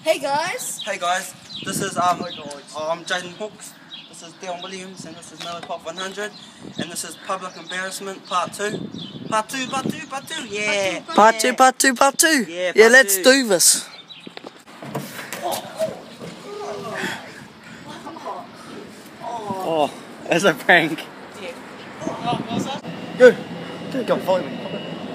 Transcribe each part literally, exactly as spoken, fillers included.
Hey guys. Hey guys, this is um, oh, I'm Jaden Hooks. This is Dion Williams, and this is Mellow Pop one hundred, and this is Public Embarrassment Part Two. Part Two, Part Two, Part Two. Yeah. Part two, part two, part two. Yeah. Part Yeah, let's two. do this. Oh, as a prank. Yeah. Oh, what was that? Go, go, go, follow me.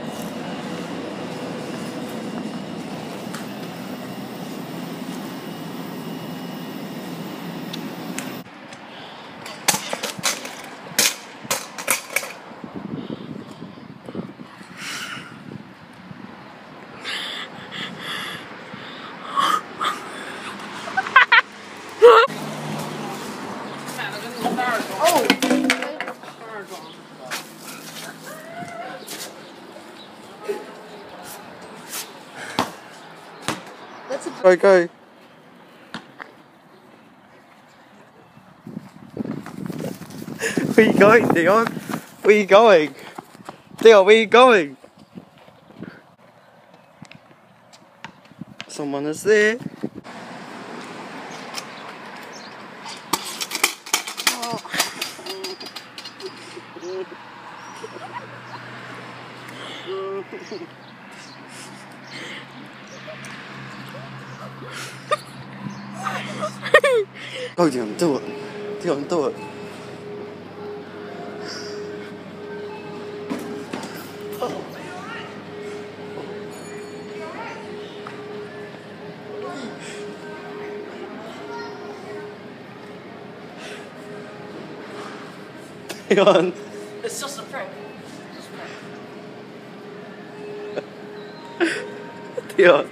That's a Go, go. Where you going, Dion? Where you going? Dion, where you going? Someone is there. Go, Dion, do it. Dion, do it. Dion. It's just a prank. Dion.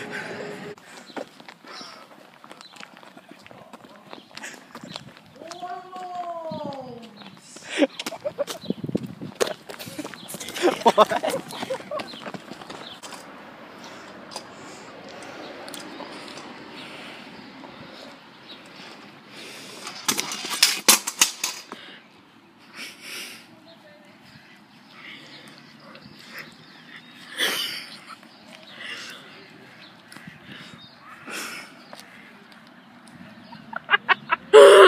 What? Oh!